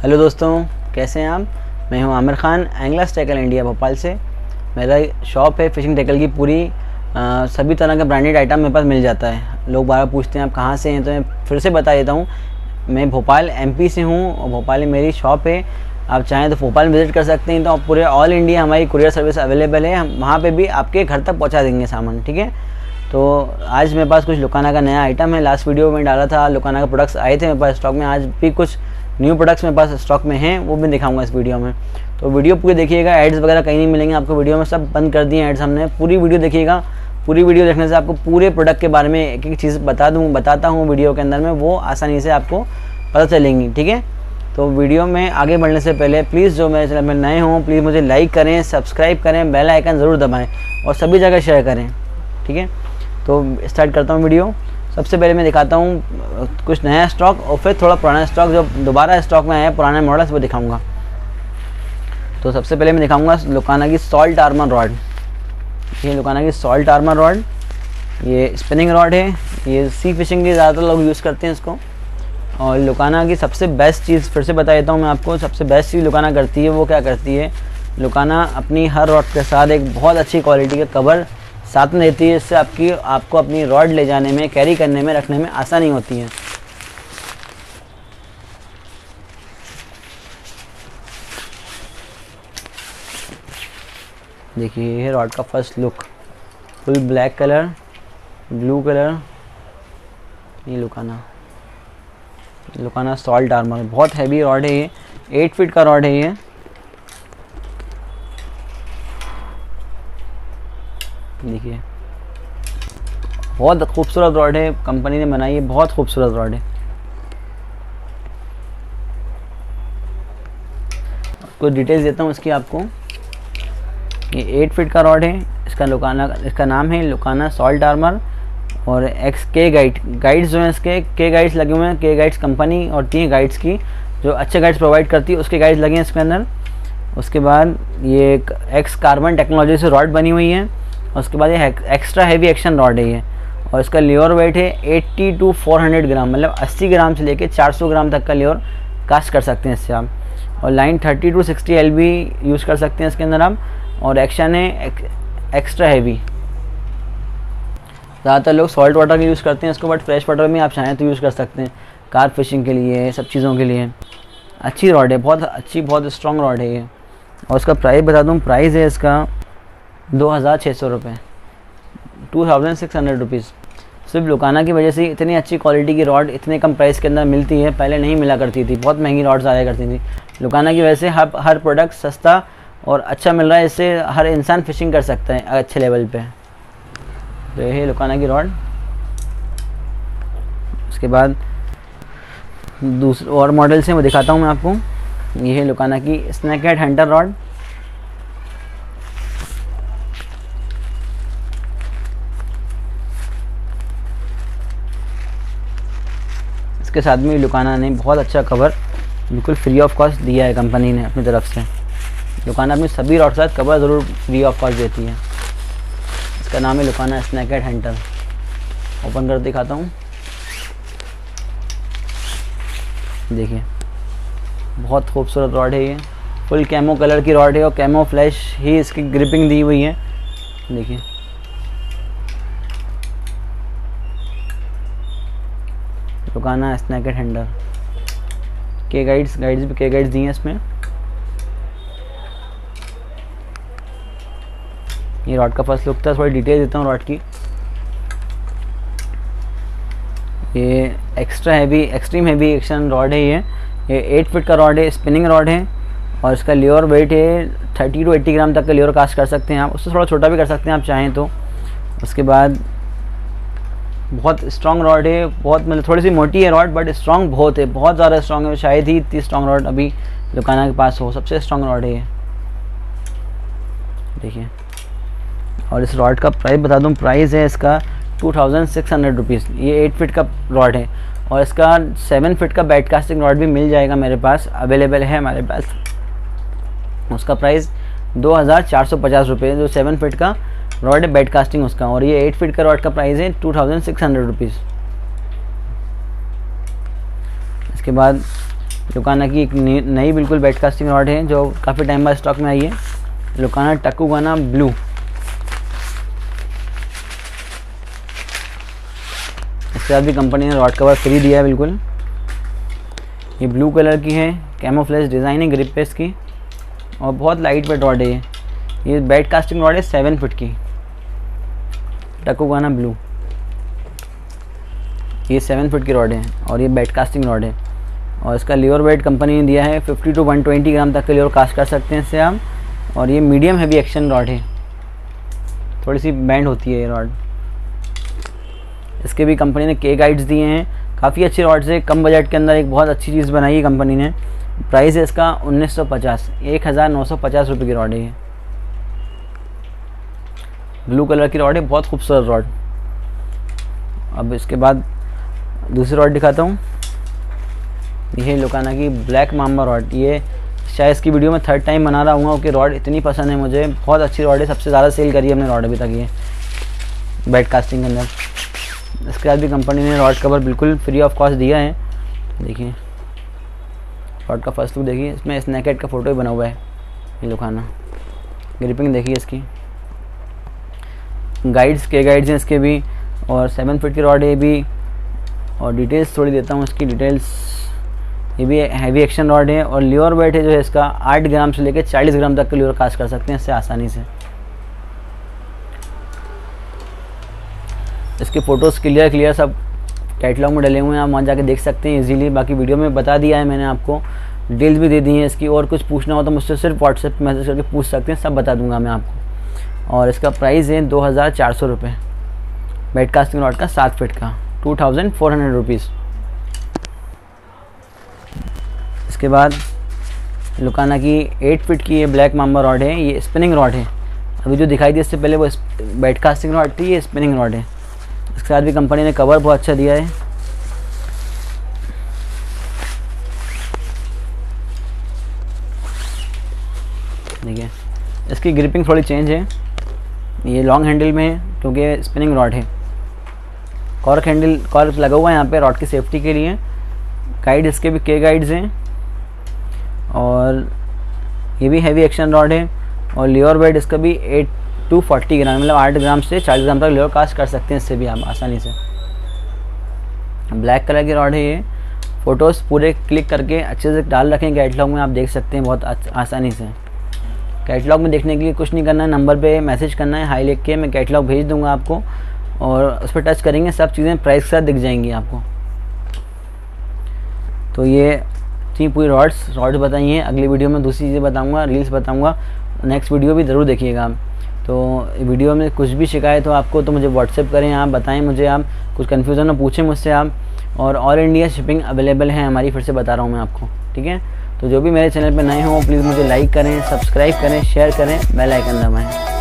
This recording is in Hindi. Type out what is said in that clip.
हेलो दोस्तों, कैसे हैं आप। मैं हूं Aamir Khan, anglers tackle India Bhopal से। मेरा शॉप है फिशिंग टैकल की पूरी सभी तरह का ब्रांडेड आइटम मेरे पास मिल जाता है। लोग बार पूछते हैं आप कहाँ से हैं, तो मैं फिर से बता देता हूँ। मैं भोपाल एमपी से हूँ और भोपाल में मेरी शॉप है। आप चाहें तो भोपाल विज़िट कर सकते हैं। तो पूरे ऑल इंडिया हमारी कुरियर सर्विस अवेलेबल है। हम वहाँ पे भी आपके घर तक पहुँचा देंगे सामान, ठीक है। तो आज मेरे पास कुछ लुकाना का नया आइटम है। लास्ट वीडियो में डाला था, लुकाना का प्रोडक्ट्स आए थे मेरे पास स्टॉक में। आज भी कुछ न्यू प्रोडक्ट्स मेरे पास स्टॉक में हैं, वो भी दिखाऊंगा इस वीडियो में। तो वीडियो पूरी देखिएगा, एड्स वगैरह कहीं नहीं मिलेंगे आपको वीडियो में, सब बंद कर दिए एड्स हमने। पूरी वीडियो देखिएगा। पूरी वीडियो देखने से आपको पूरे प्रोडक्ट के बारे में एक एक चीज़ बताता हूँ वीडियो के अंदर में, वो आसानी से आपको पता चलेंगी, ठीक है। तो वीडियो में आगे बढ़ने से पहले प्लीज़ जो मेरे चैनल में नए हों प्लीज़ मुझे लाइक करें, सब्सक्राइब करें, बेल आइकन ज़रूर दबाएँ और सभी जगह शेयर करें, ठीक है। तो स्टार्ट करता हूँ वीडियो। सबसे पहले मैं दिखाता हूँ कुछ नया स्टॉक और फिर थोड़ा पुराना स्टॉक जो दोबारा स्टॉक में आया है, पुराने मॉडल्स वो दिखाऊंगा। तो सबसे पहले मैं दिखाऊंगा लुकाना की सॉल्ट आर्मर रॉड। ये लुकाना की सॉल्ट आर्मर रॉड, ये स्पिनिंग रॉड है। ये सी फिशिंग के ज़्यादातर लोग यूज़ करते हैं इसको। और लुकाना की सबसे बेस्ट चीज़ फिर से बता देता हूँ मैं आपको। सबसे बेस्ट चीज़ लुकाना करती है वो क्या करती है, लुकाना अपनी हर रॉड के साथ एक बहुत अच्छी क्वालिटी का कवर साथ में देती है। इससे आपको अपनी रॉड ले जाने में, कैरी करने में, रखने में आसानी होती है। देखिए ये रॉड का first look, full black colour, blue colour. ये लुकाना सॉल्ट आर्मर, बहुत हैवी रॉड है ये। 8 फीट का रॉड है ये। देखिए बहुत खूबसूरत रॉड है, कंपनी ने बनाई है, बहुत खूबसूरत रॉड है। कुछ डिटेल्स देता हूँ इसकी आपको। ये 8 फीट का रॉड है। इसका नाम है लुकाना सॉल्ट आर्मर। और के गाइड्स जो हैं इसके, के गाइड्स लगे हुए हैं। के गाइड्स कंपनी और 3 गाइड्स की जो अच्छे गाइड्स प्रोवाइड करती है, उसके गाइड्स लगे हैं इसके अंदर। उसके बाद ये एक एक्स कार्बन टेक्नोलॉजी से रॉड बनी हुई है। उसके बाद ये एक्स्ट्रा हैवी एक्शन रॉड है ये। और इसका लियोर वेट है 80 to 400 ग्राम, मतलब 80 ग्राम से लेके 400 ग्राम तक का लियोर कास्ट कर सकते हैं इससे आप। और लाइन 30 to 60 LB यूज़ कर सकते हैं इसके अंदर आप। और एक्शन है एक्स्ट्रा हैवी। ज़्यादातर लोग सॉल्ट वाटर का यूज़ करते हैं इसको, बट फ्रेश वाटर में आप चाहें तो यूज़ कर सकते हैं, कार फिशिंग के लिए, सब चीज़ों के लिए। अच्छी रॉड है, बहुत अच्छी, बहुत स्ट्रॉन्ग रॉड है ये। और इसका प्राइस बता दूँ, प्राइस है इसका 2600 रुपये, 2600 रुपीज़। सिर्फ लुकाना की वजह से इतनी अच्छी क्वालिटी की रॉड इतने कम प्राइस के अंदर मिलती है। पहले नहीं मिला करती थी, बहुत महंगी रॉड्स आया करती थी। लुकाना की वजह से हर प्रोडक्ट सस्ता और अच्छा मिल रहा है। इससे हर इंसान फिशिंग कर सकता है अच्छे लेवल पे। तो ये है लुकाना की रॉड। उसके बाद दूसरे और मॉडल से वो दिखाता हूँ मैं आपको। ये है लुकाना की स्नैक हेड हंटर रॉड। इसके साथ में लुकाना ने बहुत अच्छा कवर बिल्कुल फ्री ऑफ कॉस्ट दिया है कंपनी ने अपनी तरफ से। लुकाना अपनी सभी रॉड के साथ कवर ज़रूर फ्री ऑफ कॉस्ट देती है। इसका नाम है Lucana snake head hunter. Open कर दिखाता हूँ। देखिए बहुत खूबसूरत रॉड है ये। फुल कैमो कलर की रॉड है और कैमो फ्लैश ही इसकी ग्रिपिंग दी हुई है। देखिए लुकाना स्नैक हेड हंटर। के गाइड्स दिए हैं इसमें। ये रॉड का फर्स्ट लुक था। थोड़ी डिटेल देता हूँ रॉड की। ये extra heavy, extreme heavy action rod है ये 8 फीट का रॉड है, स्पिनिंग रॉड है। और इसका लियोर वेट है 30 to 80 ग्राम तक का लियोर कास्ट कर सकते हैं आप। उससे थोड़ा छोटा भी कर सकते हैं आप चाहें तो। उसके बाद बहुत स्ट्रॉन्ग रॉड है, बहुत मतलब थोड़ी सी मोटी है रॉड, बट स्ट्रॉन्ग बहुत है, बहुत ज़्यादा स्ट्रॉन्ग है। शायद ही इतनी स्ट्रॉन्ग रॉड अभी लुकाना के पास हो। सबसे स्ट्रॉन्ग रॉड है ये। देखिए और इस रॉड का प्राइस बता दूं, प्राइस है इसका 2600 रुपीज़। ये 8 फीट का रॉड है। और इसका 7 फीट का बेड कास्टिंग रॉड भी मिल जाएगा मेरे पास, अवेलेबल है हमारे पास। उसका प्राइस 2450 रुपये, जो 7 फीट का रॉड है बेड कास्टिंग उसका। और ये 8 फीट का रॉड का प्राइस है 2600 रुपीज़। इसके बाद लुकाना की एक नई बिल्कुल बेड कास्टिंग रॉड है जो काफ़ी टाइम बाद स्टॉक में आई है, लुकाना टकुगाना ब्लू। इसके बाद भी कंपनी ने रॉड कवर फ्री दिया है बिल्कुल। ये ब्लू कलर की है, कैमोफ्लेज डिज़ाइन है ग्रिप पे इसकी, और बहुत लाइट वेट रॉड है ये बेड कास्टिंग रॉड है 7 फीट की, टकुगाना ब्लू। ये 7 फीट की रॉड है और ये बेड कास्टिंग रॉड है, और इसका लिवर वेट कंपनी ने दिया है 50 to 120 ग्राम तक के लिवर कास्ट कर सकते हैं इससे हम। और ये मीडियम हैवी एक्शन रॉड है, थोड़ी सी बैंड होती है ये रॉड। इसके भी कंपनी ने के गाइड्स दिए हैं, काफ़ी अच्छी रॉड से कम बजट के अंदर एक बहुत अच्छी चीज़ बनाई है कंपनी ने। प्राइस है इसका 1950, 1950 रुपये की रॉड है ये। ब्लू कलर की रॉड है, बहुत खूबसूरत रॉड। अब इसके बाद दूसरी रॉड दिखाता हूँ, ये है लुकाना की ब्लैक माम्बा रॉड। ये शायद इसकी वीडियो में 3rd टाइम बना रहा हूँ कि रॉड इतनी पसंद है मुझे, बहुत अच्छी रॉड है, सबसे ज़्यादा सेल करी है हमने रॉड अभी तक ये बेड कास्टिंग के अंदर। इसके बाद भी कंपनी ने रॉड कवर बिल्कुल फ्री ऑफ कॉस्ट दिया है। देखिए रॉड का फर्स्ट लुक देखिए, इसमें स्नैक हेड का फ़ोटो भी बना हुआ है ये लुकाना। ग्रिपिंग देखिए इसकी, गाइड्स के गाइड्स हैं इसके भी, और 7 फीट की रॉड है ये भी। और डिटेल्स थोड़ी देता हूँ इसकी डिटेल्स। ये भी हैवी एक्शन रॉड है और लिवर वेट है जो है इसका 8 ग्राम से लेकर 40 ग्राम तक का लिवर कास्ट कर सकते हैं इससे आसानी से। इसके फ़ोटोज़ क्लियर सब कैटलॉग में डले हुए हैं, आप वहाँ जाके देख सकते हैं इजीली। बाकी वीडियो में बता दिया है मैंने आपको, डिटेल्स भी दे दी हैं इसकी, और कुछ पूछना हो तो मुझसे सिर्फ व्हाट्सएप पे मैसेज करके पूछ सकते हैं, सब बता दूंगा मैं आपको। और इसका प्राइस है 2400 रुपये, बेड कास्टिंग रॉड का 7 फीट का 2400 रुपीज़। इसके बाद लुकाना की 8 फीट की ये ब्लैक माम्बा रॉड है, ये स्पिनिंग रॉड है। अभी जो दिखाई दी इससे पहले वो बेड कास्टिंग रॉड थी, ये स्पिनिंग रॉड है। इसके साथ भी कंपनी ने कवर बहुत अच्छा दिया है। देखिए इसकी ग्रिपिंग थोड़ी चेंज है, ये लॉन्ग हैंडल में है क्योंकि स्पिनिंग रॉड है। कॉर्क लगा हुआ है यहाँ पे रॉड की सेफ्टी के लिए। गाइड इसके भी के गाइड्स हैं, और ये भी हैवी एक्शन रॉड है। और लिवर वेट इसका भी 8 to 40 ग्राम, मतलब 8 ग्राम से 40 ग्राम तक लिवर कास्ट कर सकते हैं इससे भी आप आसानी से। ब्लैक कलर की रॉड है ये। फ़ोटोज़ पूरे क्लिक करके अच्छे से डाल रखें कैटलॉग में, आप देख सकते हैं बहुत आसानी से। कैटलॉग में देखने के लिए कुछ नहीं करना है, नंबर पे मैसेज करना है, हाई लिख के मैं कैटलॉग भेज दूंगा आपको, और उस पर टच करेंगे सब चीज़ें प्राइस के साथ दिख जाएंगी आपको। तो ये थी पूरी रॉड्स बताई हैं। अगली वीडियो में दूसरी चीज़ें बताऊंगा, रील्स बताऊंगा, नेक्स्ट वीडियो भी ज़रूर देखिएगा आप। तो वीडियो में कुछ भी शिकायत हो आपको तो मुझे व्हाट्सएप करें, आप बताएं मुझे, आप कुछ कन्फ्यूज़न हो पूछें मुझसे आप। और ऑल इंडिया शिपिंग अवेलेबल है हमारी, फिर से बता रहा हूँ मैं आपको, ठीक है। तो जो भी मेरे चैनल पर नए हों प्लीज़ मुझे लाइक करें, सब्सक्राइब करें, शेयर करें, बेल आइकन दबाएं।